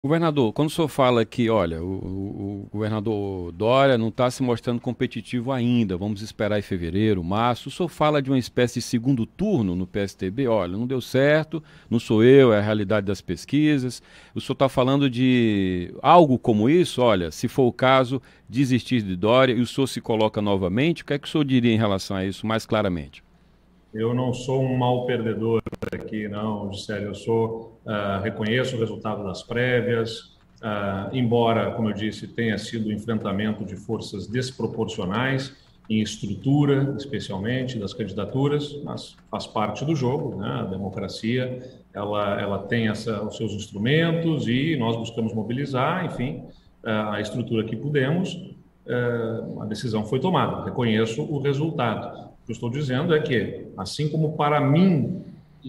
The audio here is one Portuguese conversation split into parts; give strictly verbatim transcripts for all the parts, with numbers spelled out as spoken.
Governador, quando o senhor fala que, olha, o, o- o governador Dória não está se mostrando competitivo ainda, vamos esperar em fevereiro, março, o senhor fala de uma espécie de segundo turno no P S D B? Olha, não deu certo, não sou eu, é a realidade das pesquisas. O senhor está falando de algo como isso? Olha, se for o caso, desistir de Dória e o senhor se coloca novamente, o que é que o senhor diria em relação a isso mais claramente? Eu não sou um mau perdedor aqui, não, Gisele. Eu sou, ah, reconheço o resultado das prévias, ah, embora, como eu disse, tenha sido um enfrentamento de forças desproporcionais em estrutura, especialmente das candidaturas, mas faz parte do jogo, né? A democracia, ela, ela tem essa, os seus instrumentos e nós buscamos mobilizar, enfim, ah, a estrutura que pudemos. Ah, a decisão foi tomada. Reconheço o resultado. O que eu estou dizendo é que, assim como para mim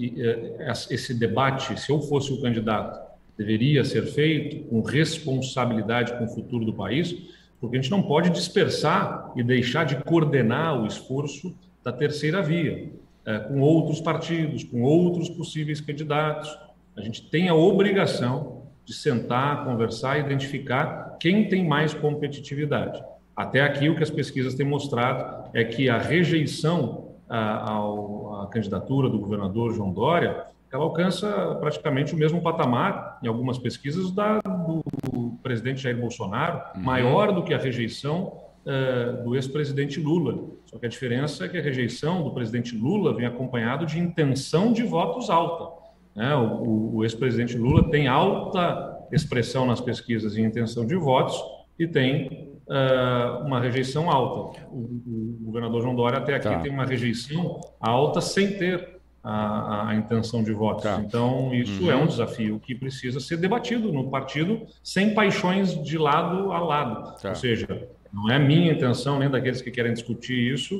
esse debate, se eu fosse o candidato, deveria ser feito com responsabilidade com o futuro do país, porque a gente não pode dispersar e deixar de coordenar o esforço da terceira via, com outros partidos, com outros possíveis candidatos. A gente tem a obrigação de sentar, conversar, identificar quem tem mais competitividade. Até aqui, o que as pesquisas têm mostrado é que a rejeição à, ao, à candidatura do governador João Dória, ela alcança praticamente o mesmo patamar, em algumas pesquisas, da, do presidente Jair Bolsonaro, Uhum. maior do que a rejeição uh, do ex-presidente Lula. Só que a diferença é que a rejeição do presidente Lula vem acompanhado de intenção de votos alta. Né? O, o, o ex-presidente Lula tem alta expressão nas pesquisas em intenção de votos e tem uh, uma rejeição alta. O, o, governador João Dória até aqui Tá, tem uma rejeição alta sem ter a, a intenção de votos. tá. Então, isso é um Uhum. desafio que precisa ser debatido no partido sem paixões de lado a lado. Ou Tá. seja, não é minha intenção, nem daqueles que querem discutir isso,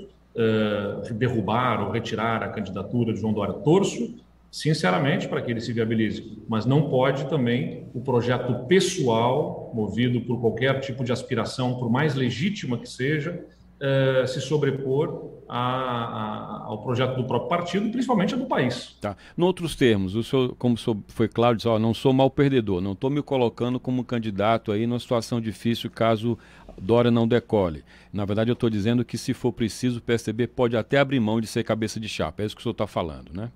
uh, derrubar ou retirar a candidatura de João Dória. Torço sinceramente, para que ele se viabilize. Mas não pode também o projeto pessoal, movido por qualquer tipo de aspiração, por mais legítima que seja, eh, se sobrepor a, a, ao projeto do próprio partido, principalmente a do país. Tá. Em outros termos, o senhor, como o senhor foi claro, disse, ó, não sou mal perdedor, não estou me colocando como candidato aí numa situação difícil caso Dória não decole. Na verdade, eu estou dizendo que, se for preciso, o P S D B pode até abrir mão de ser cabeça de chapa. É isso que o senhor está falando, né?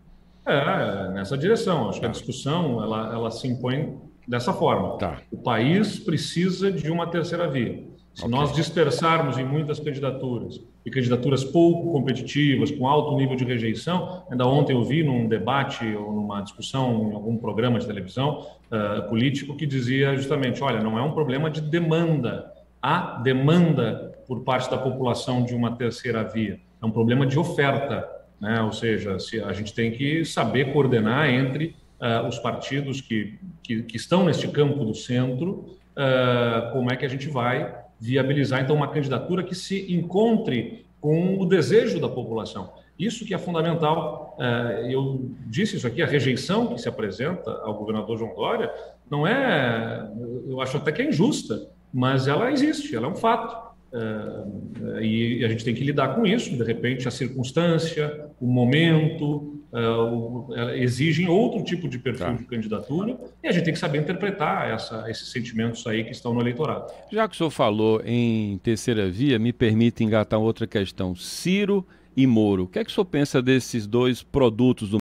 É, nessa direção. Acho que a Tá, discussão ela, ela se impõe dessa forma. tá, O país precisa de uma terceira via. Se ok. nós dispersarmos em muitas candidaturas e candidaturas pouco competitivas, com alto nível de rejeição, ainda ontem eu vi num debate ou numa discussão em algum programa de televisão uh, político que dizia justamente, olha, não é um problema de demanda, há demanda por parte da população de uma terceira via, é um problema de oferta. Né? Ou seja, se a gente tem que saber coordenar entre uh, os partidos que, que, que, estão neste campo do centro, uh, como é que a gente vai viabilizar, então, uma candidatura que se encontre com o desejo da população. Isso que é fundamental. Uh, eu disse isso aqui, a rejeição que se apresenta ao governador João Dória não é, eu acho até que é injusta, mas ela existe, ela é um fato. Uh, e a gente tem que lidar com isso. De repente, a circunstância, o momento uh, o, exigem outro tipo de perfil Tá. de candidatura e a gente tem que saber interpretar essa, esses sentimentos aí que estão no eleitorado. Já que o senhor falou em terceira via, me permite engatar outra questão. Ciro e Moro. O que é que o senhor pensa desses dois produtos do